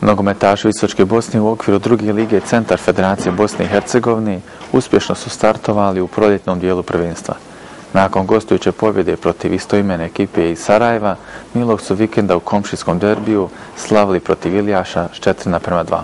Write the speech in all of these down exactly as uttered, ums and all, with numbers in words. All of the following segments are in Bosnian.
Nogometaši Visočke Bosne u okviru druge lige Centar Federacije Bosne i Hercegovine uspješno su startovali u proljetnom dijelu prvenstva. Nakon gostujuće pobjede protiv istoimene ekipe iz Sarajeva, milog su vikenda u komšijskom derbiju slavili protiv Ilijaša s četiri naprema dva.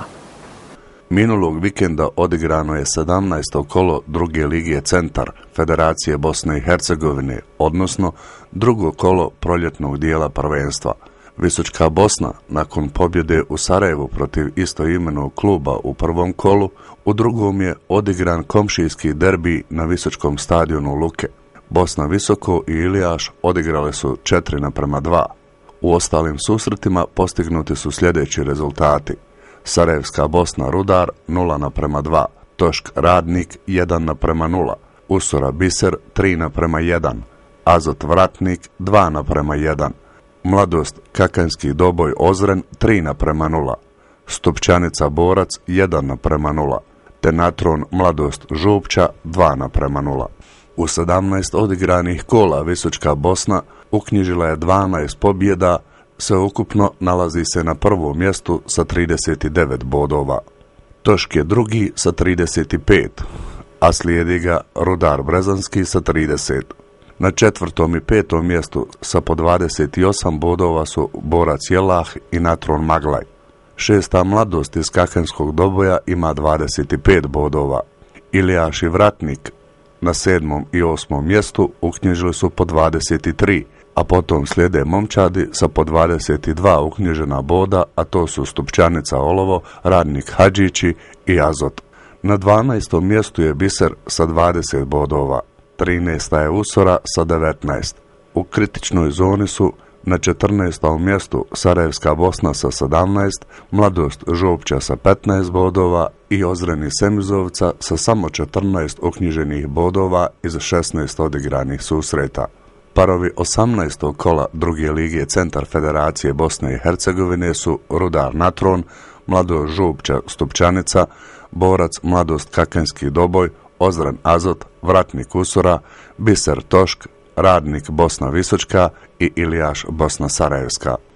Minulog vikenda odigrano je sedamnaesto kolo druge lige Centar Federacije Bosne i Hercegovine, odnosno drugo kolo proljetnog dijela prvenstva. Visočka Bosna, nakon pobjede u Sarajevu protiv istoimenog kluba u prvom kolu, u drugom je odigran komšijski derbi na Visočkom stadionu Luke. Bosna Visoko i Ilijaš odigrale su četiri naprema dva. U ostalim susretima postignuti su sljedeći rezultati: Sarajevska Bosna Rudar nula naprema dva, Tošk Radnik jedan naprema nula, Usora Biser tri naprema jedan, Azot Vratnik dva naprema jedan, Mladost Kakanski Doboj Ozren tri naprema nula, Stupčanica Borac jedan naprema nula, te Natron Mladost Župća dva naprema nula. U sedamnaest odigranih kola Visočka Bosna uknjižila je dvanaest pobjeda, sveukupno nalazi se na prvom mjestu sa trideset devet bodova. Tošk je drugi sa trideset pet, a slijedi ga Rudar Brezanski sa trideset. Na četvrtom i petom mjestu sa po dvadeset osam bodova su Borac Jelah i Natron Maglaj. Šesta Mladost iz Kakanskog Doboja ima dvadeset pet bodova. Ilijaš i Vratnik na sedmom i osmom mjestu uknjižili su po dvadeset tri, a potom slijede momčadi sa po dvadeset dva uknjižena boda, a to su Stupčanica Olovo, Radnik Hadžići i Azot. Na dvanaestom mjestu je Biser sa dvadeset bodova. trinaesta je Usora sa devetnaest. U kritičnoj zoni su na četrnaestom mjestu Sarajevska Bosna sa sedamnaest, Mladost Župća sa petnaest bodova i Ozren iz Semizovca sa samo četrnaest uknjiženih bodova iz šesnaest odigranih susreta. Parovi osamnaestog kola druge lige Centar Federacije Bosne i Hercegovine su Rudar Natron, Mladost Župća Stupčanica, Borac Mladost Kakanski Doboj, Ozren Azot, Vratnik Usora, Biser Tošk, Radnik Bosna Visočka i Ilijaš Bosna Sarajevska.